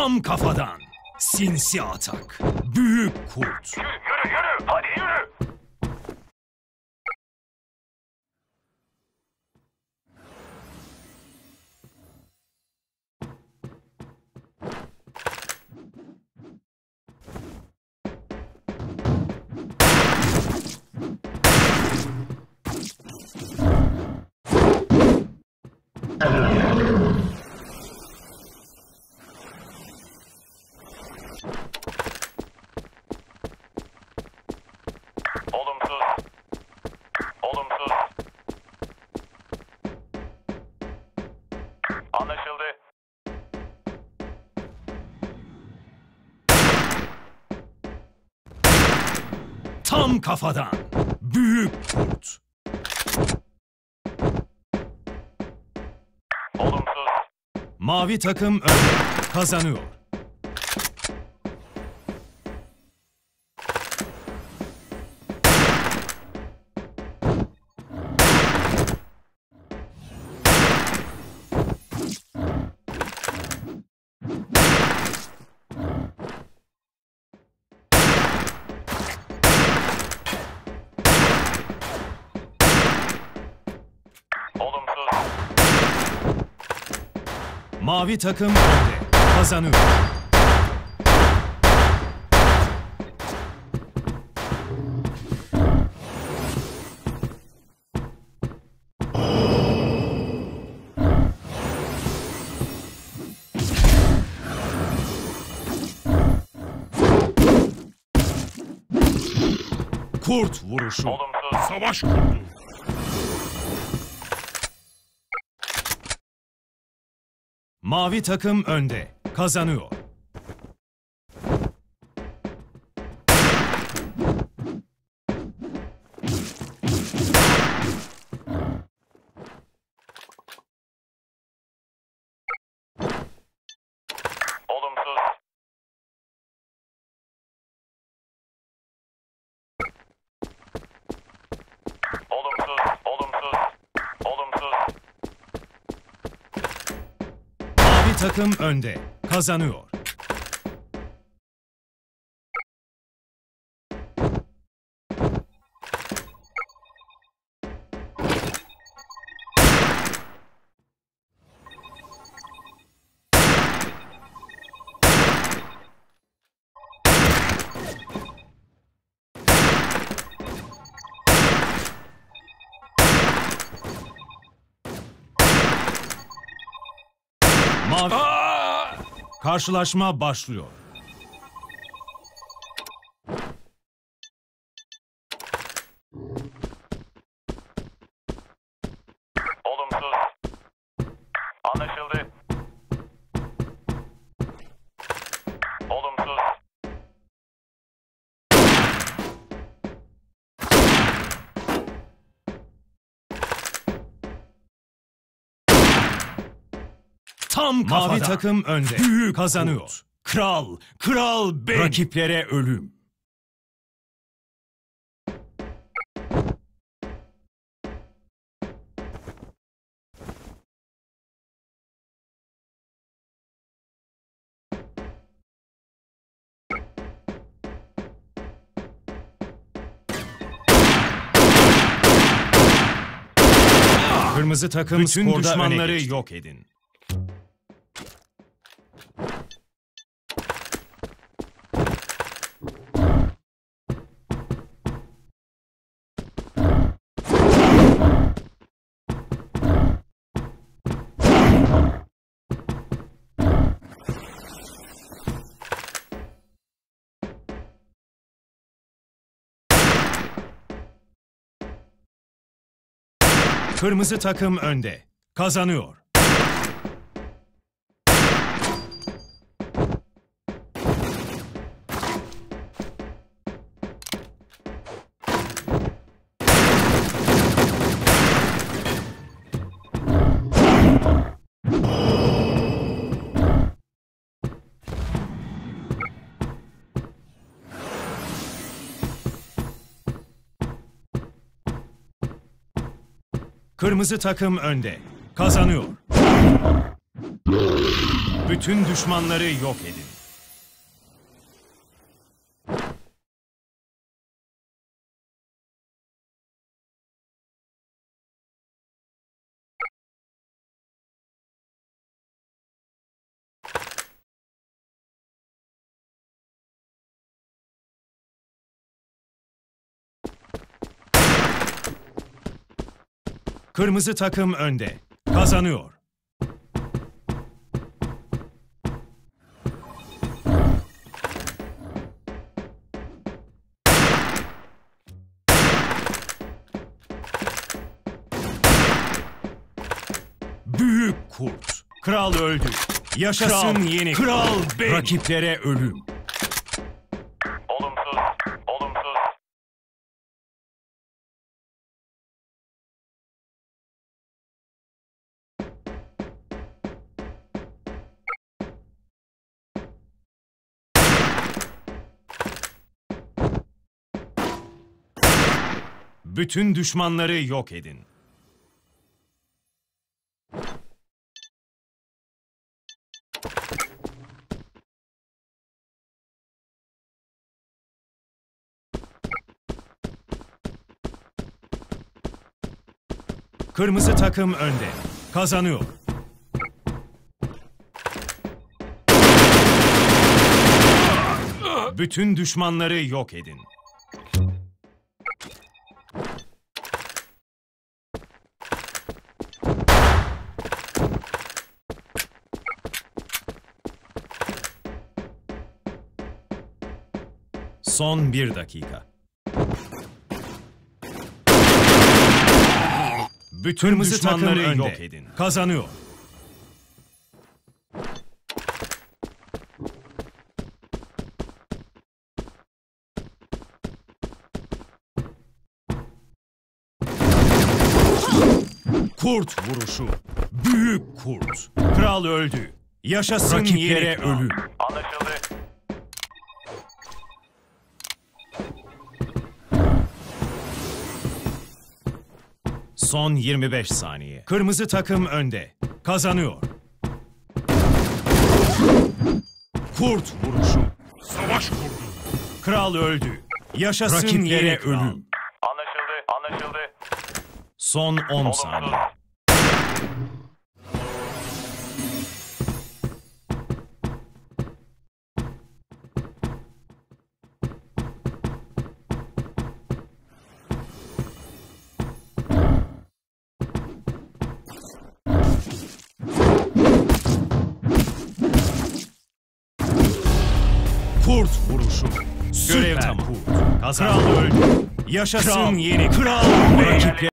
Tam kafadan. Sinsi atak. Büyük kurt. Yürü yürü yürü. Hadi yürü. Olumsuz. Olumsuz. Anlaşıldı. Tam kafadan. Büyük kurt. Olumsuz. Mavi takım önde. Kazanıyor. Olumsuz. Mavi takım önde. Kazanıyor. Kurt vuruşu. Olumsuz. Savaş kurdu. Mavi takım önde. Kazanıyor. Olumsuz. Olumsuz. Olumsuz. Olumsuz. Mavi takım önde. Kazanıyor. Mavi... Karşılaşma başlıyor. Olumsuz. Anlaşıldı. Olumsuz. Tam kafadan. Mavi takım önde. Büyük kazanıyor. Kral, kral benim. Rakiplere ölüm. Kırmızı takım bütün düşmanları yok edin. Kırmızı takım önde. Kazanıyor. Kırmızı takım önde. Kazanıyor. Bütün düşmanları yok edin. Kırmızı takım önde. Kazanıyor. Büyük kurt. Kral öldü. Yaşasın yeni kral benim. Rakiplere ölüm. Olumsuz. Olumsuz. Bütün düşmanları yok edin. Kırmızı takım önde. Kazanıyor. Bütün düşmanları yok edin. Son 1 dakika. Bütün Kırmızı düşmanları takım yok önde. edin. Kazanıyor. Kurt vuruşu. Büyük kurt. Kral öldü. Yaşasın Rakiplere yeni ölüm. Anlaşıldı. Son 25 saniye. Kırmızı takım önde. Kazanıyor. Kurt vuruşu. Savaş kurdu. Kral öldü. Yaşasın Rakiplere yeni kral. ölüm. Anlaşıldı. Anlaşıldı. Son 10 saniye. Kurt vuruşu. Görev tamam. Kral öldü. Yaşasın Kral. yeni kral. Rakipler